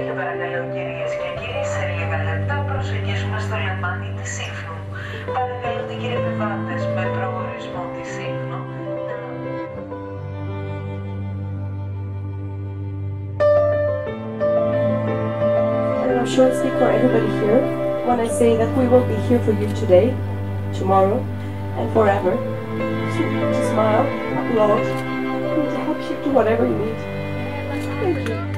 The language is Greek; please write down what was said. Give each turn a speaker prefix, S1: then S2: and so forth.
S1: συνέχεια παρακαλώ κυρίες και κύριοι, σε λίγα λεπτά προσεγγίζουμε στο λιμάνι της Σύφνου. Παρακαλώ την κύριε επιβάτες με προορισμό τη Σύφνο.
S2: I'm sure I speak for everybody here when I say that we will be here for you today, tomorrow, and forever. To smile, applaud, and to help you do whatever you need. Thank you.